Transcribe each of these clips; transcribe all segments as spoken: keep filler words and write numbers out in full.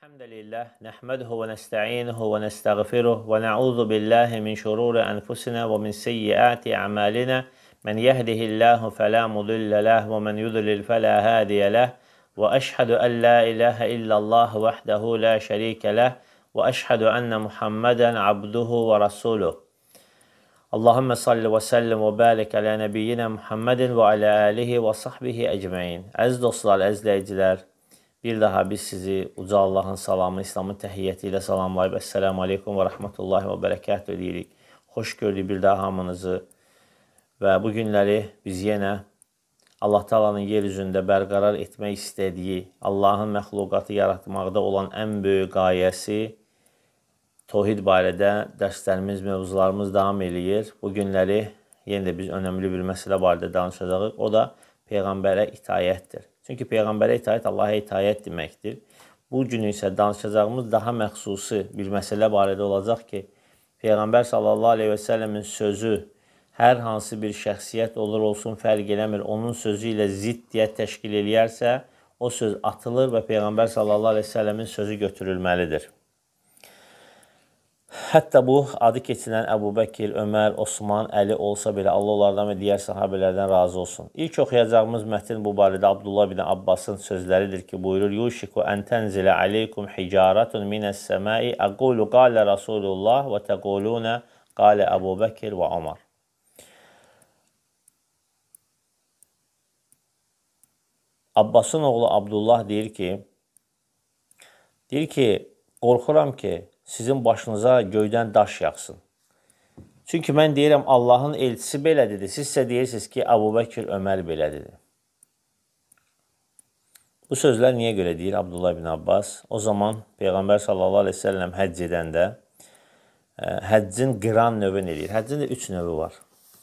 الحمد لله نحمده ونستعينه ونستغفره ونعوذ بالله من شرور أنفسنا ومن سيئات أعمالنا من يهده الله فلا مضل له ومن يضلل فلا هادي له وأشهد أن لا إله إلا الله وحده لا شريك له وأشهد أن محمدا عبده ورسوله اللهم صل وسلم وبارك على نبينا محمد وعلى آله وصحبه أجمعين. Əziz dostlar, əzizləyicilər, bir daha biz sizi uca Allahın salamı, İslamın təhiyyəti ilə salamlayıb Esselamu Aleykum və Rahmetullahi və Bərəkatuhu deyirik. Xoş gördük bir daha hamınızı və bu günləri biz yenə Allah Taala'nın yer üzündə bərqərar etmək istədiyi, Allahın məxluqatı yaratmaqda olan ən böyük qayəsi Tohid barədə dərslərimiz, mövzularımız davam eləyir. Bu günləri yenə də biz önəmli bir məsələ barədə danışacağıq. O da Peyğəmbərə itayətdir. Çünki Peyğəmbərə itayət Allaha itayət deməkdir. Bu gün isə danışacağımız daha məxsusi bir məsələ barədə olacaq ki, Peyğəmbər sallallahu aleyhi və səlləmin sözü hər hansı bir şəxsiyyət olur olsun fərq eləmir, onun sözü ilə ziddiyyət təşkil eləyərsə, o söz atılır və Peyğəmbər sallallahu aleyhi və səlləmin sözü götürülməlidir. Hətta bu adı keçilən Əbu Bəkir, Ömər, Osman, Əli olsa belə Allah onlardan və digər sahabələrdən razı olsun. İlk oxuyacağımız mətin bu barədə Abdullah bin Abbasın sözləridir ki, buyurur: "Yuşiku an tanzila aleykum hicaratun minas-semai aqulu qala Rasulullah və taquluna qala Əbu Bəkir və Ömər." Abbasın oğlu Abdullah deyir ki, deyir ki, qorxuram ki, sizin başınıza göydən daş yağsın. Çünki mən deyirəm, Allahın elçisi belə dedi. Siz isə deyirsiniz ki, Əbu Bəkir, Ömər belə dedi. Bu sözlər niyə görə deyir Abdullah bin Abbas? O zaman Peyğəmbər sallallahu aleyhi ve sellem həcc edəndə həccin qiran növün eləyir. Həccin də üç növü var.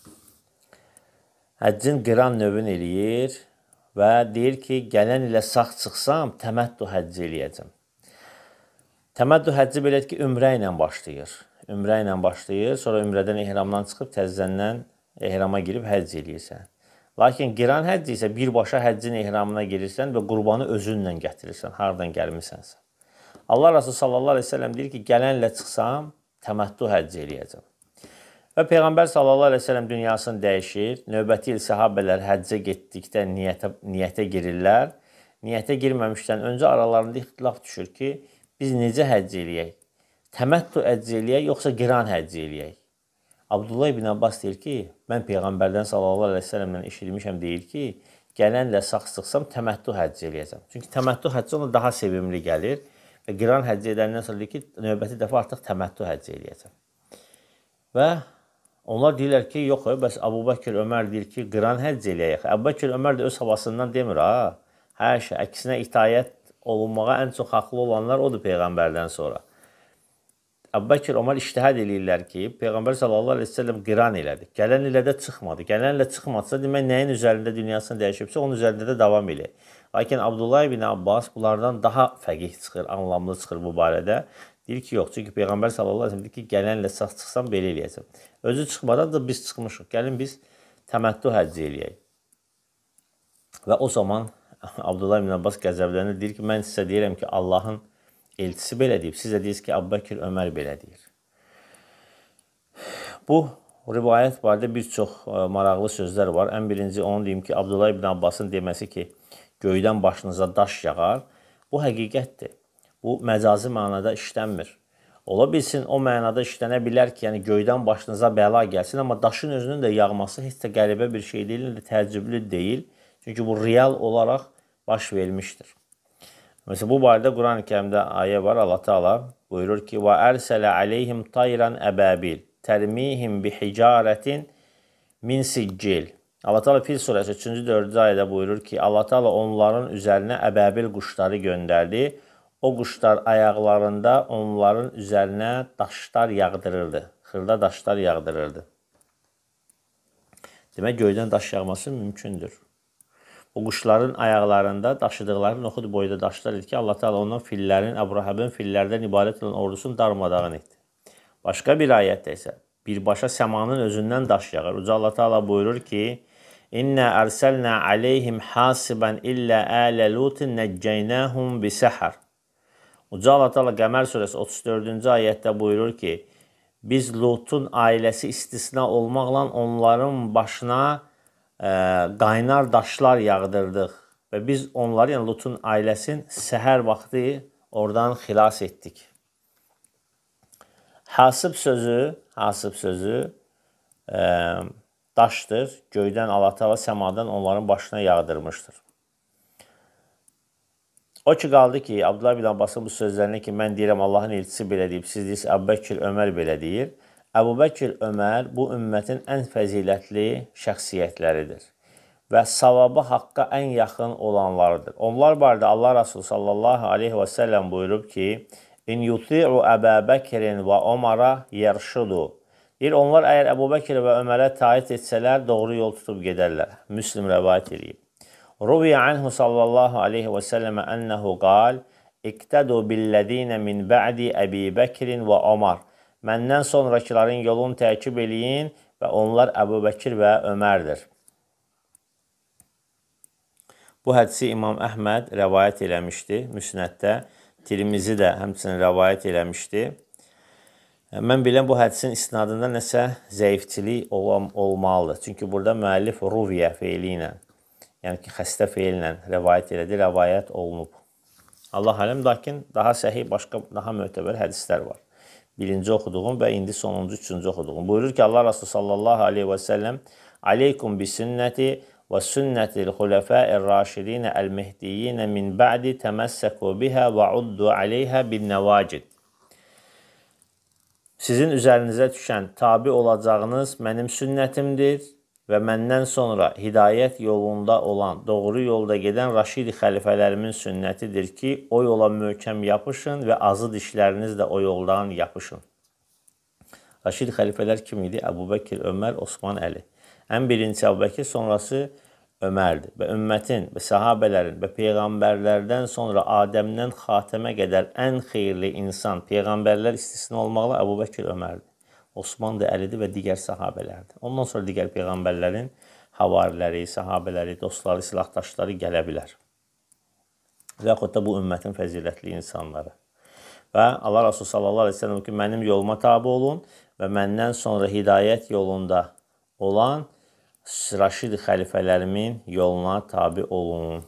Həccin qiran növün eləyir və deyir ki, gələn ilə sağ çıxsam, təməttu həcc eləyəcəm. Təməddü həcci belədir ki, ümrə ilə başlayır. Ümrə ilə başlayır, sonra ümrədən ehramdan çıxıb təzədən ehrama girib həcc eləyirsən. Lakin qiran həcci isə birbaşa həccin ehramına girirsən və qurbanı özünlə gətirirsən, hardan gəlmisənsə. Allah Rasulü sallallahu aleyhi ve sellem deyir ki, gələnlə çıxsam, təməddü həcc eləyəcəm. Və Peyğəmbər sallallahu aleyhi ve sellem dünyasını dəyişir. Növbəti il sahabələr həccə getdikdə niyyətə, niyyətə girirlər. Niyyətə girməmişdən öncə aralarında ixtilaf düşür ki, biz necə həcc eləyək? Təməttu həcc eləyək, yoxsa qiran həcc eləyək? Abdullah ibn Abbas deyir ki, mən Peyğəmbərdən sallallahu aleyhi ve sellemdən eşitmişəm deyir ki, gələnlə sağ çıxsam təməttu həcc eləyəcəm. Çünki təməttu həcc ona daha sevimli gəlir və qiran həcc edəndən sonra deyir ki, növbəti dəfə artıq təməttu həcc eləyəcəm. Və onlar deyirlər ki, yox, bəs Əbu Bəkir, Ömər deyir ki, qiran həcc eləyək. Əbu Bəkir, Ömər də öz havasından demir, ha, hər şey, əksinə itayət olunmağa ən çox haqlı olanlar odur Peyğəmbərdən sonra. Əbu Bəkir, Ömər iştihad eləyirlər ki, Peyğəmbər sallallahu aleyhi ve sellem qiran elədi. Gələn ilə də çıxmadı. Gələnlə çıxmadsa, demək, nəyin üzərində dünyasını dəyişibsə, onun üzərində də davam eləyir. Lakin Abdullah ibn Abbas bunlardan daha fəqih çıxır, anlamlı çıxır bu barədə. Deyir ki, yox, çünki Peyğəmbər sallallahu aleyhi ve sellem deyir ki, gələnlə sağ çıxsam, belə eləyəcəm. Özü çıxmadan da biz çıxmışıq. Gəlin biz təməttu həcc eləyək. Və o zaman Abdullah ibn Abbas qəzəblənir, deyir ki, mən sizə deyirəm ki, Allahın elçisi belə deyib, siz də deyirsiniz ki, Əbu Bəkir, Ömər belə deyir. Bu rivayət barədə bir çox maraqlı sözlər var. Ən birinci onu deyim ki, Abdullah ibn Abbasın deməsi ki, göydən başınıza daş yağar, bu həqiqətdir. Bu məcazi mənada işlənmir. Ola bilsin, o mənada işlənə bilər ki, yəni göydən başınıza bəla gəlsin, amma daşın özünün də yağması heç də qəribə bir şey deyil, də təəccüblü deyil. Çünki bu real olaraq baş vermişdir. Mesela bu barədə Quran-ı Kərimdə ayə var. Allah Taala buyurur ki: "Və ərsələ aleyhim tayran əbabil, tərmihim bihicaretin min siccil." Allah Taala Fil surəsi üçüncü dördüncü ayədə buyurur ki, Allah Taala onların üzərinə əbabil quşları göndərdi. O quşlar ayaqlarında onların üzərinə daşlar yağdırırdı. Xırda daşlar yağdırırdı. Demək, göydən daş yağması mümkündür. O quşların ayaqlarında daşıdıqları noxud boyda daşlar idi ki, Allah Taala ondan fillərin, Əbu-Rahabın fillərdən ibarət olan ordusunu darmadağın etdi. Başqa bir ayətdə isə birbaşa səmanın özündən daş yağır. Uca Allah Taala buyurur ki, İnna ərsalna aleyhim hasiban illa alə lutin neccaynahum bisahar. Uca Allah Teala Qəmər surəsi otuz dördüncü ayətdə buyurur ki, biz Lutun ailəsi istisna olmaqla onların başına e, qaynar daşlar yağdırdıq və biz onları, yəni Lutun ailəsini səhər vaxtı oradan xilas etdik. Hasıb sözü, hasıb sözü e, daşdır. Göydən Allah Teala səmadan onların başına yağdırmışdır. O ki qaldı ki, Abdullah bin Abbasın bu sözlərinə ki, mən deyirəm Allahın elçisi belə deyib, siz deyirsiniz Əbu Bəkir, Ömər belə deyir. Əbu Bəkir, Ömər bu ümmətin ən fəzilətli şəxsiyyətləridir və savabı haqqa ən yaxın olanlardır. Onlar barədə Allah Rasulü sallallahu aleyhi və səlləm buyurub ki, İn yuti'u Əbə Bəkirin və Ömərə yerşudu. Deyir, onlar əgər Əbu Bəkir və Ömərə taat etsələr, doğru yol tutub gedərlər. Müslim rəvayət edib. Ruviyə anhu sallallahu aleyhi və səlləmə ənəhu qal, İqtədu billədinə min bə'di Əbi Bəkirin və Ömər. Məndən sonrakilərin yolunu təkib eləyin və onlar Əbu Bəkir və Ömərdir. Bu hədisi İmam Əhməd rəvayət eləmişdi müsnəddə. Tirmizi də həmçinin rəvayət eləmişdi. Mən bilən bu hədisin isnadında nəsə zəifçilik olmalıdır. Çünki burada müəllif ruviyə feili ilə, yəni ki, xəstə feillə rəvayət elədi, rəvayət olunub. Allah aləm, lakin daha səhih, başqa, daha mötəbər hədislər var. Birinci oxuduğum və indi sonuncu, üçüncü oxuduğum. Buyurur ki, Allah Rasulü sallallahu aleyhi və səlləm Aleykum bi sünnəti və sünnətil xulefəir raşidinə əl-mehdiyyinə min bə'di təməssəku bihə və uddu aleyhə bin nəvacid. Sizin üzərinizə düşən tabi olacağınız mənim sünnətimdir və məndən sonra hidayət yolunda olan, doğru yolda gedən Raşidi xəlifələrimin sünnətidir ki, o yola möhkəm yapışın və azı dişlərinizlə o yoldan yapışın. Raşidi xəlifələr kim idi? Əbu Bəkir, Ömər, Osman, Əli. Ən birinci Əbu Bəkir, sonrası Ömərdir. Və ümmətin və sahabələrin və peyğəmbərlərdən sonra Adəmdən Xatəmə qədər ən xeyirli insan, peyğəmbərlər istisna olmaqla Əbu Bəkir, Ömərdir. Osman da Əlidir və digər sahabələrdir. Ondan sonra digər peyğəmbərlərin havariləri, sahabələri, dostları, silahdaşları gələ bilər. Və yaxud da bu ümmətin fəzilətli insanları. Və Allah Rasulü sallallahu aleyhi ve sellem ki, mənim yoluma tabi olun və məndən sonra hidayət yolunda olan Raşid xəlifələrimin yoluna tabi olun.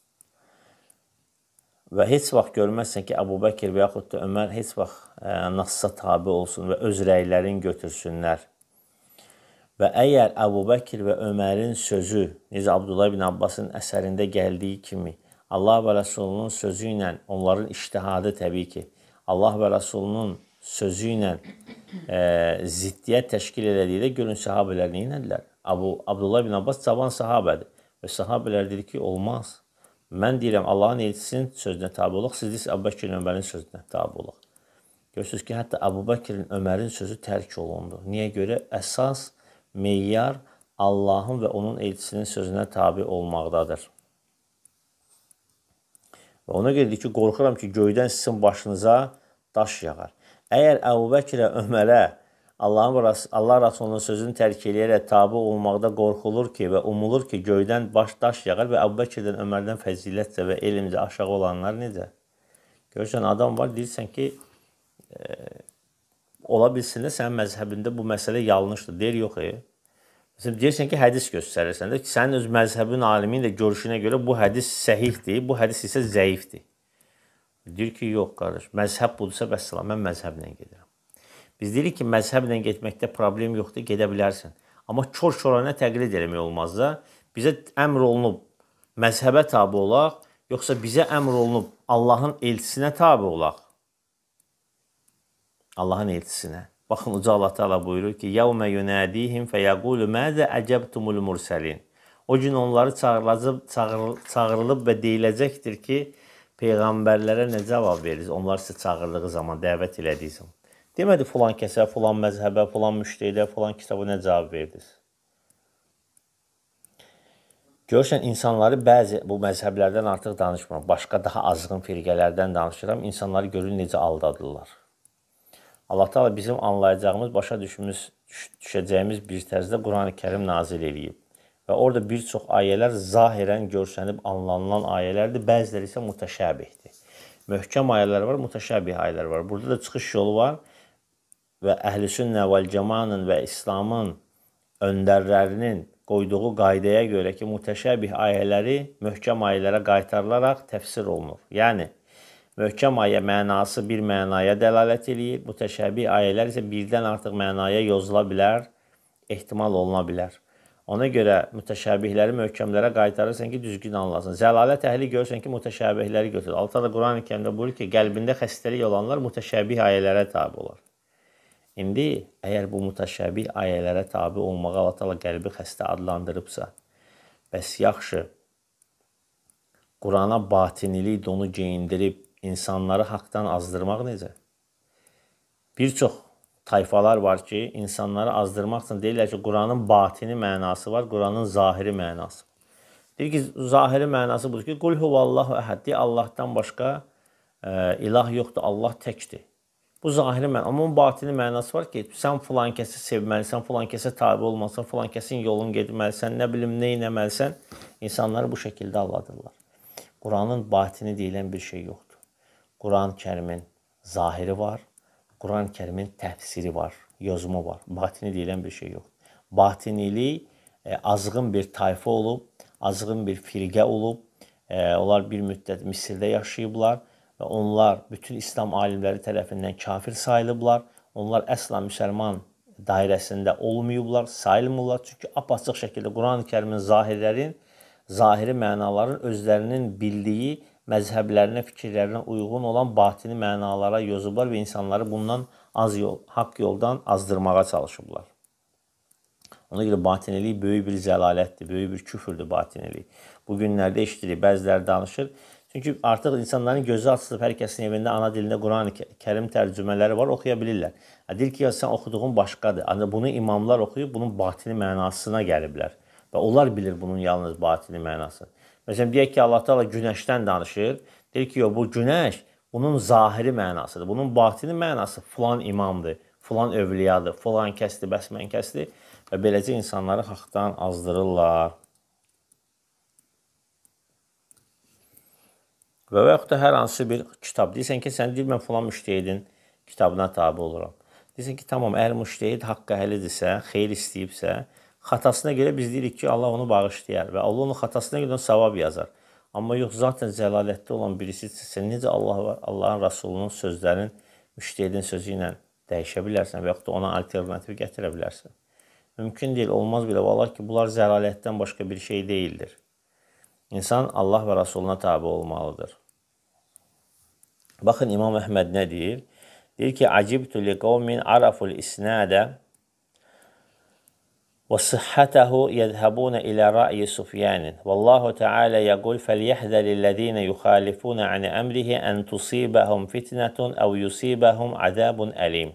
Və heç vaxt görməzsən ki, Əbu Bəkir və yaxud da Ömər heç vaxt e, Nassa tabi olsun və öz rəylərini götürsünlər. Və əgər Əbu Bəkir və Ömərin sözü, necə Abdullah bin Abbasın əsərində gəldiyi kimi, Allah və Rəsulunun sözü ilə, onların iştihadı təbii ki, Allah və Rəsulunun sözü ilə e, ziddiyyət təşkil edədikdə görün sahabələr neynədilər? Abdullah bin Abbas cavan sahabədir və sahabələr dedi ki, olmaz. Mən deyirəm, Allahın elçisinin sözünə tabi olaq, siz deyirsiniz, Əbu Bəkirin, Ömərin sözünə tabi olaq. Görürsünüz ki, hətta Əbu Bəkirin, Ömərin sözü tərk olundu. Niyə görə? Əsas, meyyar Allahın və onun elçisinin sözünə tabi olmaqdadır. Və ona görə ki, qorxuram ki, göydən sizin başınıza daş yağar. Əgər Əbu Bəkirə, Ömərə, Allahın Allah Rasulunun sözünü tərk eləyərək tabi olmaqda qorxulur ki və umulur ki, göydən baş daş yağar və Əbu Bəkirdən, Ömərdən fəzilətcə və elmcə aşağı olanlar necə? Görürsən, adam var, deyirsən ki, e, ola bilsin də sənin məzhəbində bu məsələ yanlışdır. Deyir, yox, e. Məsələn, deyirsən ki, hədis göstərirsən də ki, sənin öz məzhəbin aliminin də görüşünə görə bu hədis səhihdir, bu hədis isə zəifdir. Deyir ki, yox, qardaş, məzhəb budursa, bəssalam, mən məzhəblə gedirəm. Biz deyirik ki, məzhəblə getməkdə problem yoxdur, gedə bilərsən. Amma kör-körənə təqlid eləmək olmaz da. Bizə əmr olunub məzhəbə tabi olaq, yoxsa bizə əmr olunub Allahın elçisinə tabi olaq. Allahın elçisinə. Baxın, Uca Allah Teala buyurur ki, يَوْمَ يُنَادِيهِمْ فَيَقُولُ مَاذَا أَجَبْتُمُ الْمُرْسَلِينَ. O gün onları çağırılıb, çağırılıb və deyiləcəkdir ki, peyğəmbərlərə nə cavab veririz? Onlar sizə çağırdığı zaman, dəvət elədiyi zaman. Demədi, filan kəsə, filan məzhəbə, filan müştəhidə, filan kitaba nə cavab verdiniz? Görürsən, insanları bəzi bu məzhəblərdən artıq danışmıram. Başqa daha azğın firqələrdən danışıram. İnsanları görür necə aldadırlar. Allah Teala bizim anlayacağımız, başa düşmüş, düşəcəyimiz bir tərzdə Quran-ı Kərim nazil edib. Və orada bir çox ayələr zahirən görsənib anlanılan ayələrdir. Bəziləri isə mütəşəbihdir. Möhkəm ayələr var, mütəşəbih ayələr var. Burada da çıxış yolu var və Əhl-i-Sünnə vəl-Cəmanın və İslamın öndərlərinin qoyduğu qaydaya görə ki, mütəşəbih ayələri möhkəm ayələrə qaytarılaraq təfsir olunur. Yəni, möhkəm ayə mənası bir mənaya dəlalət edir, mütəşəbih ayələr isə birdən artıq mənaya yozula bilər, ehtimal oluna bilər. Ona görə mütəşəbihləri möhkəmlərə qaytarırsan ki, düzgün anlasın. Zəlalət əhli görürsən ki, mütəşəbihləri götürür. Allah da Quran-ı Kərimdə buyurur ki, qəlbində xəstəlik olanlar mütəşəbih ayələrə tabi olar. İndi, əgər bu mütəşəbih ayələrə tabi olmağa Allah Teala qəlbi xəstə adlandırıbsa, bəs yaxşı, Qurana batinilik donu geyindirib insanları haqdan azdırmaq necə? Bir çox tayfalar var ki, insanları azdırmaq üçün deyirlər ki, Quranın batini mənası var, Quranın zahiri mənası. Deyir ki, zahiri mənası budur ki, Qul huvallahu əhəd, deyir, Allahdan başqa e, ilah yoxdur, Allah təkdir. Bu zahiri mənası. Amma onun batini mənası var ki, sən filan kəsi sevməlisən, filan kəsə tabi olmalısan, filan kəsin yolunu getməlisən, nə bilim, nə inəməlisən. İnsanları bu şəkildə alladırlar. Quranın batini deyilən bir şey yoxdur. Quran-ı Kərimin zahiri var, Quran-ı Kərimin təfsiri var, yozumu var. Batini deyilən bir şey yoxdur. Batinilik e, azğın bir tayfa olub, azğın bir firqə olub. E, onlar bir müddət Misirdə yaşayıblar və onlar bütün İslam alimləri tərəfindən kafir sayılıblar. Onlar əsla müsəlman dairəsində olmayıblar, sayılmırlar. Çünki apaçıq şəkildə Quran-ı Kərimin zahirlərin, zahiri mənaların özlərinin bildiyi məzhəblərinə, fikirlərinə uyğun olan batini mənalara yozublar və insanları bundan az yol, haqq yoldan azdırmağa çalışıblar. Ona görə batinilik böyük bir zəlalətdir, böyük bir küfürdür batinilik. Bu günlərdə eşitirik, bəziləri danışır. Çünki artıq insanların gözü açılıb, hər kəsin evində ana dilində Quran-ı Kərim tərcümələri var, oxuya bilirlər. Deyir ki, ya sən oxuduğun başqadır. Ancaq bunu imamlar oxuyub, bunun batini mənasına gəliblər. Və onlar bilir bunun yalnız batini mənası. Məsələn, deyək ki, Allah Teala günəşdən danışır. Deyir ki, bu günəş bunun zahiri mənasıdır. Bunun batini mənası filan imamdır, filan övliyadır, filan kəsdir, bəsmən kəsdir. Və beləcə insanları haqdan azdırırlar. Və və yaxud da hər hansı bir kitab. Deyirsən ki, sən deyir, mən filan müştəhidin kitabına tabi oluram. Deyirsən ki, tamam, əgər müştəhid haqq əhlidirsə, xeyir istəyibsə, xatasına görə biz deyirik ki, Allah onu bağışlayar və Allah onun xatasına görə savab yazar. Amma yox, zaten zəlalətdə olan birisi sən necə Allah və Allahın Rasulunun sözlərin müştəhidin sözü ilə dəyişə bilərsən və yaxud da ona alternativ gətirə bilərsən. Mümkün deyil, olmaz belə. Vallahi ki, bunlar zəlalətdən başqa bir şey deyildir. İnsan Allah və Rasuluna tabi olmalıdır. Baxın, İmam Əhməd nə deyir? Deyir ki, Acibtu li qavmin araful isnadə وصحته يذهبون إلى رأي سفيان والله تعالى يقول فليحذر الذين يخالفون عن أمره أن تصيبهم فتنة أو يصيبهم عذاب أليم.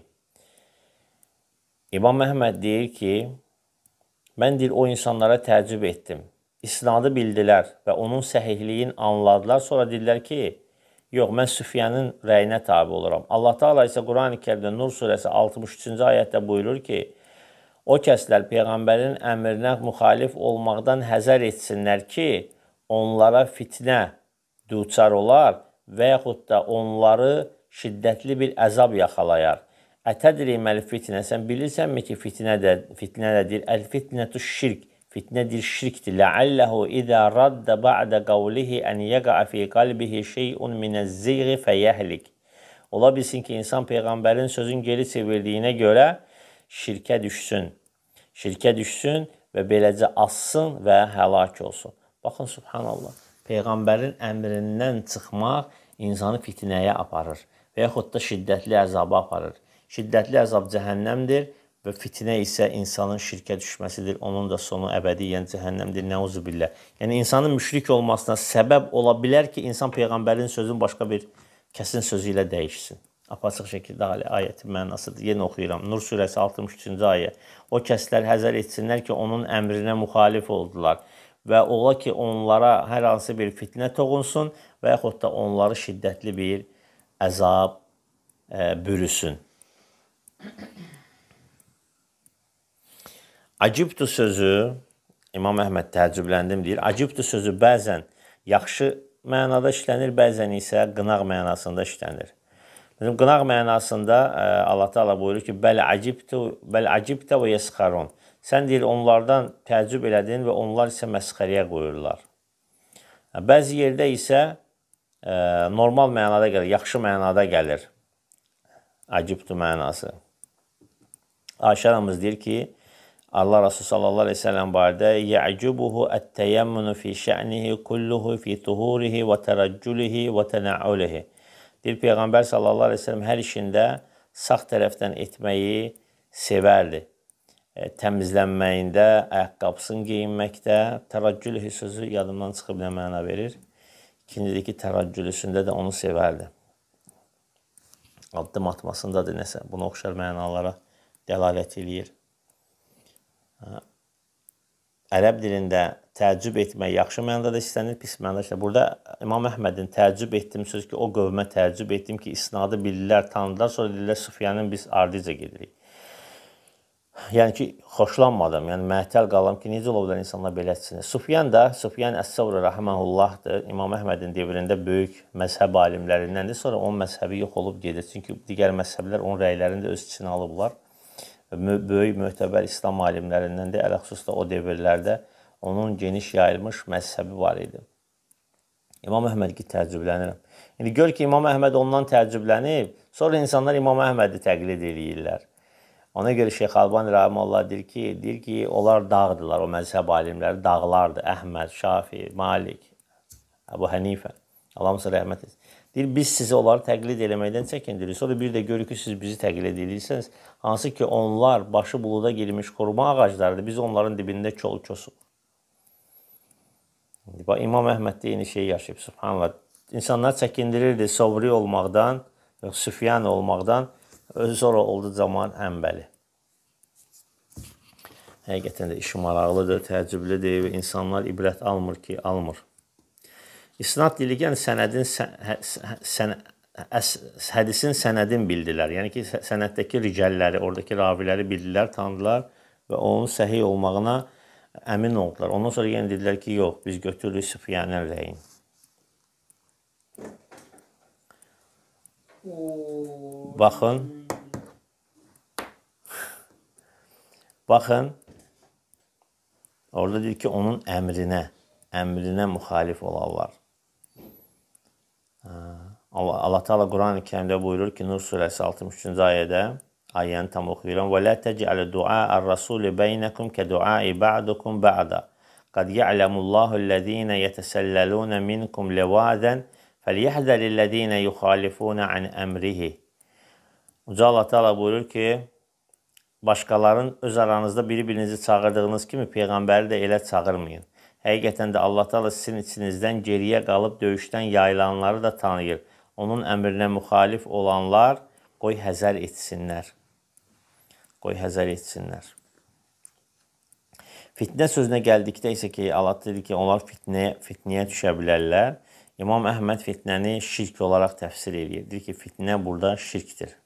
İmam Əhməd deyir ki, mən deyir, o insanlara təəccüb etdim. İsnadı bildilər və onun səhihliyin anladılar. Sonra dedilər ki, yox, mən Süfyanın rəyinə tabi oluram. Allah Teala isə Quran-ı Kərimdə Nur surəsi altmış üçüncü ayətdə buyurur ki, o kəslər Peyğəmbərin əmrinə müxalif olmaqdan həzər etsinlər ki, onlara fitnə düçar olar və yaxud da onları şiddətli bir əzab yaxalayar. Ətədri məl fitnə, sən bilirsənmi ki, fitnə də, fitnə dədir? Əl-fitnətü şirk, fitnədir, şirkdir. Ləalləhu izə raddə ba'də qavlihi ən yəqə fi qalbihi şeyun minəz-zeyği fəyəhlik. Ola bilsin ki, insan Peyğəmbərin sözün geri çevirdiyinə görə şirkə düşsün. Şirkə düşsün və beləcə assın və həlak olsun. Baxın, subhanallah, Peyğəmbərin əmrindən çıxmaq insanı fitnəyə aparır və yaxud da şiddətli əzaba aparır. Şiddətli əzab cəhənnəmdir və fitnə isə insanın şirkə düşməsidir. Onun da sonu əbədiyyən cəhənnəmdir. Nəuzubillah. Yəni, insanın müşrik olmasına səbəb ola bilər ki, insan Peyğəmbərin sözün başqa bir kəsin sözü ilə dəyişsin. Apaçıq şəkildə ayətin mənasıdır. Yenə oxuyuram. Nur surəsi altmış üçüncü ayə. O kəslər həzər etsinlər ki, onun əmrinə müxalif oldular və ola ki, onlara hər hansı bir fitnə toğunsun və yaxud da onları şiddətli bir əzab e, bürüsün. Acibtu sözü, İmam Əhməd təəccübləndim deyir, acibtu sözü bəzən yaxşı mənada işlənir, bəzən isə qınaq mənasında işlənir. Bizim qınaq mənasında Allah Teala buyurur ki, bəl acibtu, bəl acibtə və yəsxarun. Sən deyir, onlardan təəccüb elədin və onlar isə məsxəriyə qoyurlar. Bəzi yerdə isə normal mənada gəlir, yaxşı mənada gəlir. Acibtu mənası. Ayşə anamız deyir ki, Allah Resulü sallallahu aleyhi ve sellem barədə yə'cubuhu ət-təyəmmunu fi şə'nihi kulluhu fi tuhurihi və tərəccülihi və tənə'ulihi. Deyir, Peyğəmbər sallallahu aleyhi ve sellem hər işində sağ tərəfdən etməyi sevərdi. E, təmizlənməyində, ayaqqabısını geyinməkdə, tərəccülihi sözü yadımdan çıxıb nə məna verir? İkincidəki tərəccülüsündə də onu sevərdi. Addım atmasındadır nəsə, buna oxşar mənalara dəlalət eləyir. Ərəb dilində təəccüb etmək yaxşı mənada da istənir, pis mənada işlənir. Burada İmam Əhmədin təəccüb etdim söz ki, o qövmə təəccüb etdim ki, isnadı bilirlər, tanıdılar, sonra deyirlər Süfyanın biz ardıca gedirik. Yəni ki, xoşlanmadım, yəni məhtəl qalam ki, necə ola bilər insanlar belə etsinir. Süfyan da, Süfyan Əs-Səvri Rəhməhullahdır, İmam Əhmədin devrində böyük məzhəb alimlərindəndir, sonra onun məzhəbi yox olub gedir. Çünki digər məzhəblər onun rəylərini də öz içinə alıblar. Böyük möhtəbər İslam alimlərindən də, ələxüsusda o devirlərdə onun geniş yayılmış məzhəbi var idi. İmam Əhməd ki, təəccüblənirəm. İndi gör ki, İmam Əhməd ondan təəccüblənib, sonra insanlar İmam Əhmədi təqlid edirlər. Ona görə Şeyx Albani Rəhməllah deyir ki, deyir ki, onlar dağdılar, o məzhəb alimləri dağlardı. Əhməd, Şafi, Malik, Əbu Hənifə, Allahımıza rəhmət etsin. Deyir, biz sizi onları təqlid eləməkdən çəkindirik. Sonra bir də görür ki, siz bizi təqlid edirsiniz. Hansı ki, onlar başı buluda girmiş xurma ağaclarıdır. Biz onların dibində kol-kosuq. İmam Əhməd də eyni şeyi yaşayıb, subhanallah. İnsanlar çəkindirirdi Sovri olmaqdan, yox, Süfyan olmaqdan. Özü sonra oldu zaman əmbəli. Həqiqətən də işi maraqlıdır, təəccüblüdür və insanlar ibrət almır ki, almır. İsnad dili, yəni sənədin, sən, əs, hədisin sənədin bildilər. Yəni ki, sənəddəki ricəlləri, oradakı raviləri bildilər, tanıdılar və onun səhih olmağına əmin oldular. Ondan sonra yəni dedilər ki, yox, biz götürürük Süfyanın rəyin. Baxın. Baxın. Orada deyir ki, onun əmrinə, əmrinə müxalif olarlar. Allah Teala Quran-ı Kərimdə buyurur ki, Nur surəsi altmış üçüncü ayədə, ayəni tam oxuyuram. Və lə təcələ du'a-ər-rəsuli beynəkum kə-du'a-i ba'dukum ba'da. Qad ya'ləmullahul-ləzīnə yətəsəlləlunə minkum levazən fəliyəhdərillədīnə yuxalifuna an əmrihi. Uca Allah Teala buyurur ki, başqaların öz aranızda biri-birinizi çağırdığınız kimi Peyğəmbəri də elə çağırmayın. Həqiqətən də Allah Teala sizin içinizdən geriyə qalıb döyüşdən yayılanları da tanıyır. Onun əmrinə müxalif olanlar qoy həzər etsinlər. Qoy həzər etsinlər. Fitnə sözünə gəldikdə isə ki, Allah dedi ki, onlar fitnəyə, fitnəyə düşə bilərlər. İmam Əhməd fitnəni şirk olaraq təfsir edir. Deyir ki, fitnə burada şirkdir.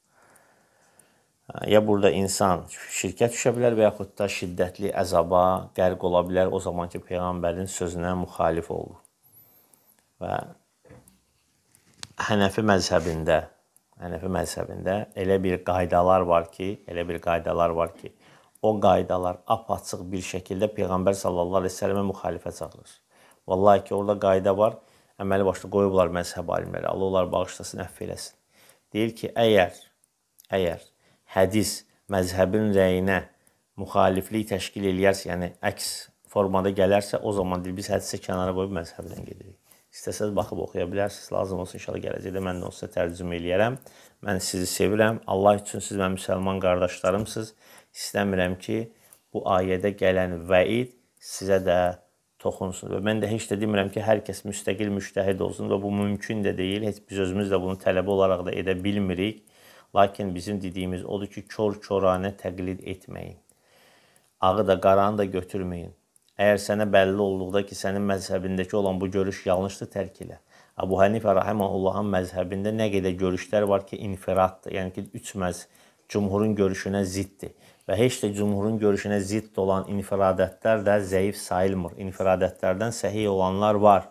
Ya burada insan şirkə düşə bilər və yaxud da şiddətli əzaba qərq ola bilər o zaman ki, Peyğəmbərin sözünə müxalif olur. Və Hənəfi məzhəbində, Hənəfi məzhəbində elə bir qaydalar var ki, elə bir qaydalar var ki, o qaydalar apaçıq bir şəkildə Peyğəmbər sallallahu aleyhi ve sellemə müxalifə çağırır. Vallahi ki, orada qayda var, əməli başda qoyublar məzhəb alimləri, Allah onlar bağışlasın, əff eləsin. Deyir ki, əgər, əgər hədis məzhəbin rəyinə müxaliflik təşkil eləyərsə, yəni əks formada gələrsə, o zaman deyir, biz hədisə kənara qoyub məzhəbdən gedirik. İstəsəz baxıb oxuya bilərsiniz, lazım olsa inşallah gələcəkdə mən də olsa tərcümə eləyərəm. Mən sizi sevirəm, Allah üçün siz mən müsəlman qardaşlarımsınız. İstəmirəm ki, bu ayədə gələn vəid sizə də toxunsun. Və mən də heç də demirəm ki, hər kəs müstəqil müştəhid olsun və bu mümkün də deyil. Heç biz özümüz də bunu tələbə olaraq da edə bilmirik. Lakin bizim dediyimiz odur ki, kör-köranə təqlid etməyin. Ağı da, qaranı da götürməyin. Əgər sənə bəlli olduqda ki, sənin məzhəbindəki olan bu görüş yanlışdır, tərk elə. Əbu Hənifə Rahiməhullahın məzhəbində nə qədər görüşlər var ki, infiraddır. Yəni ki, üç məz cümhurun görüşünə ziddir. Və heç də cümhurun görüşünə zidd olan infiradətlər də zəif sayılmır. İnfiradətlərdən səhih olanlar var.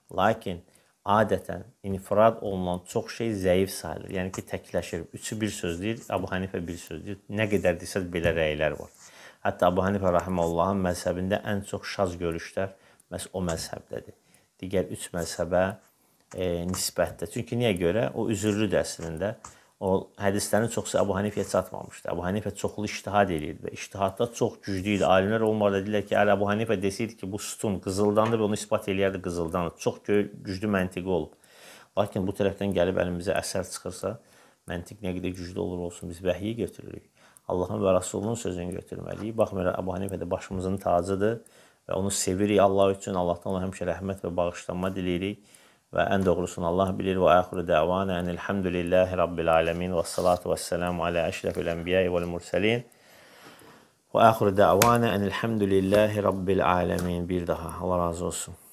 Lakin adətən infirad olunan çox şey zəif sayılır. Yəni ki, təkləşir. Üçü bir söz deyir, Əbu Hanifə bir söz deyir. Nə qədər desəz belə rəylər var. Hətta Əbu Hanifə rahimehullahın məzhəbində ən çox şaz görüşlər məhz o məzhəbdədir. Digər üç məzhəbə e, nisbətdə. Çünki niyə görə? O üzürlüdür əslində. O hədislərin çoxsu Əbu Hanifəyə çatmamışdı. Əbu Hanifə çoxlu ictihad eləyirdi və ictihadda çox güclü idi. Alimlər olmalı dedilər ki, əgər Əbu Hanifə desəydi ki, bu sütun qızıldandır və onu isbat eləyərdi qızıldandır. Çox güclü məntiqi olub. Lakin bu tərəfdən gəlib əlimizə əsər çıxırsa, məntiq nə qədər güclü olur olsun, biz vəhyi götürürük. Allahın və Rasulunun sözünü götürməliyik. Baxmayaraq Əbu Hanifə də başımızın tacıdır və onu sevirik Allah üçün. Allahdan ona həmişə rəhmət və bağışlanma diləyirik. Və ən doğrusunu Allah bilir. Və əxiru dəvana enilhamdülillahi rabbil alemin və salatu və selamu alə əşrəfil ənbiyai vəl mürsəlin və əxiru dəvana enilhamdülillahi rabbil alemin. Bir daha Allah razı olsun.